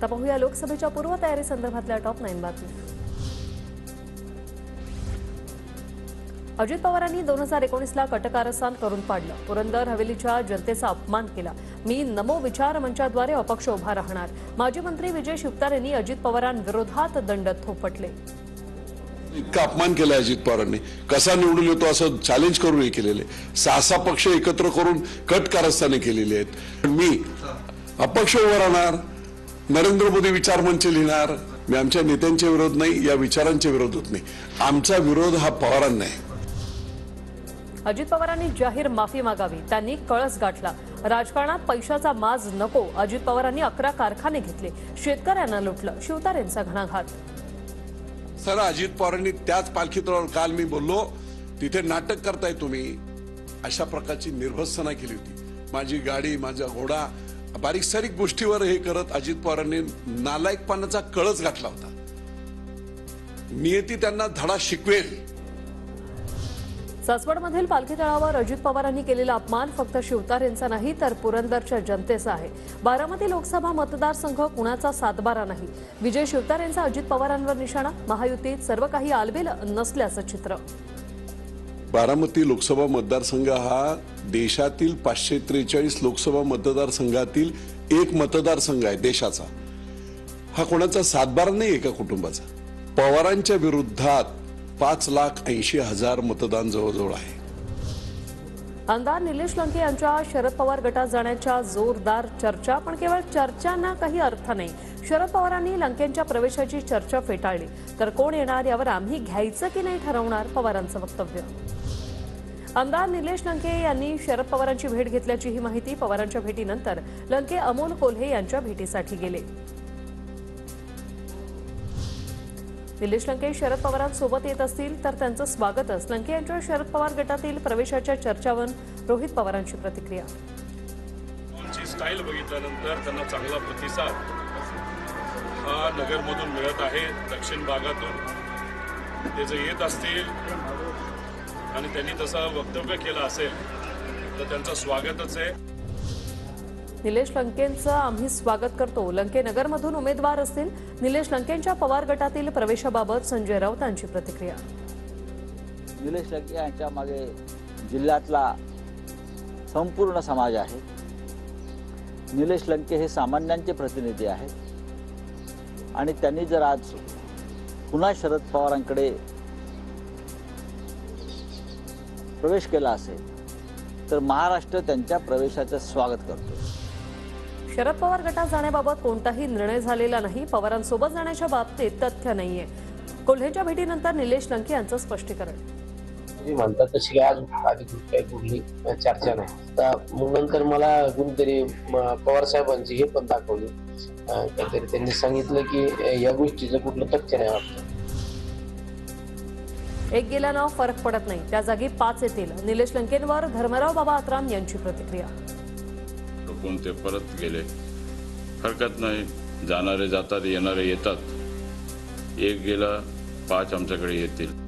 आता पाहूया लोकसभेच्या पूर्वतयारी संदर्भातल्या टॉप 9 बातम्या। अजित पवारांनी 2019ला कटकारस्थान करून पाडलं। पुरंदर हवेलीच्या जनतेचा अपमान केला। मी नमो विचार मंचाद्वारे अपक्ष उभा राहणार। माजी मंत्री विजय शिवतार यांनी अजित पवारांविरोधात दंड थोपटले। इतका अपमान केला अजित पवारांनी, कसा निवडून येतो असं चॅलेंज करून हे केलेले 6 पक्ष एकत्र करून कट कारस्थाने केलेली आहेत। मी अपक्ष उभा राहणार, नरेंद्र मोदी विचार मंच लिहिणार। मी आमच्या नेत्यांच्या विरोध नाही, या विचारांच्या विरोधात नाही। आमचा विरोध हा पवारांना आहे। अजित पवारांनी जाहीर माफी मागावी, त्यांनी कळस गाठला। राजकारणात पैशाचा माज नको। अजित पवारांनी 11 कारखाने घेतले, शेतकऱ्यांना लुटलं। शिवतार यांचा घणाघात। सर, अजित पवारांनी त्याच पालखीतळावर काल मी बोललो तिथे नाटक करताय तुम्ही, अशा प्रकारची निर्भत्सना केली होती। माझी गाडी, माझा घोडा, बारीक सारीक गोष्टीवर हे करत अजित पवारांनी नालायकपणाचा कळस गाठला होता। नियती त्यांना धडा शिकवेल। सासवडमधील पालखी तळावर अजित पवारांनी केलेला अपमान फक्त शिवतार यांचा नाही तर पुरंदरच्या जनतेचा आहे। बारामती लोकसभा मतदारसंघ कुणाचा सातबारा नाही। विजय शिवतार यांचा अजित पवारांवर निशाणा। महायुतीत सर्व काही आलबेल नसल्याचं चित्र। बारामती लोकसभा मतदारसंघ हा देशातील 543 लोकसभा मतदारसंघातील एक मतदारसंघ आहे देशाचा। हा कोणाचा सातबारा नाही एका कुटुंबाचा। पवारांच्या विरोधात 5,80,000 मतदान जवळजवळ आहे। आमदार निलेश लंके यांच्या शरद पवार गटात जाण्याच्या जोरदार चर्चा, पण केवळ चर्चांना काही अर्थ नाही। शरद पवारांनी लंकेंच्या प्रवेशाची चर्चा फेटाळली, तर कोण येणार यावर आम्ही घ्यायचं की नाही ठरवणार, पवारांचं वक्तव्य। आमदार निलेश लंके यांनी शरद पवारांची भेट घेतल्याची ही माहिती। पवारांच्या भेटीनंतर लंके अमोल कोल्हे यांच्या भेटीसाठी गेले। निलेश लंके शरद पवारांसोबत येत असतील तर त्यांचं स्वागतच। लंके यांच्या शरद पवार गटातील प्रवेशाच्या चर्चावर रोहित पवारांची प्रतिक्रिया। आमची स्टाईल बघितल्यानंतर त्यांना चांगला प्रतिसाद हा नगरमधून मिळत आहे। दक्षिण भागातून ते जर येत असतील आणि त्यांनी तसं वक्तव्य केलं असेल तर त्यांचं स्वागतच आहे। निलेश लंकेंचं आम्ही स्वागत करतो। लंके नगरमधून उमेदवार असतील। निलेश लंकेंच्या पवार गटातील प्रवेशाबाबत संजय राऊतांची प्रतिक्रिया। निलेश लंके यांच्या मागे जिल्ह्यातला संपूर्ण समाज आहे। निलेश लंके हे सामान्यांचे प्रतिनिधी आहेत आणि त्यांनी जर आज पुन्हा शरद पवारांकडे प्रवेश केला असेल तर महाराष्ट्र त्यांच्या प्रवेशाचं स्वागत करतो। शरद पवार गटात जाण्याबाबत कोणताही निर्णय झालेला नाही। पवारांसोबत जाण्याच्या बाबतीत तथ्य नाहीये। कोल्हेच्या भेटीनंतर निलेश लंके यांचं स्पष्टीकरण। तुम्ही म्हणतात तशी आज काही कुठली चर्चा नाही। तर मग नंतर मला कोणीतरी पवार साहेबांची हे पण दाखवली, काहीतरी त्यांनी सांगितलं की या गोष्टीचं कुठलं तथ्य नाही वाटतं। एक गेल्यानं फरक पडत नाही, त्या जागी 5 येतील। निलेश लंकेंवर धर्मराव बाबा आत्राम यांची प्रतिक्रिया। कोणते परत गेले हरकत नाही, जाणारे जातात, येणारे येतात। एक गेला 5 आमच्याकडे येतील।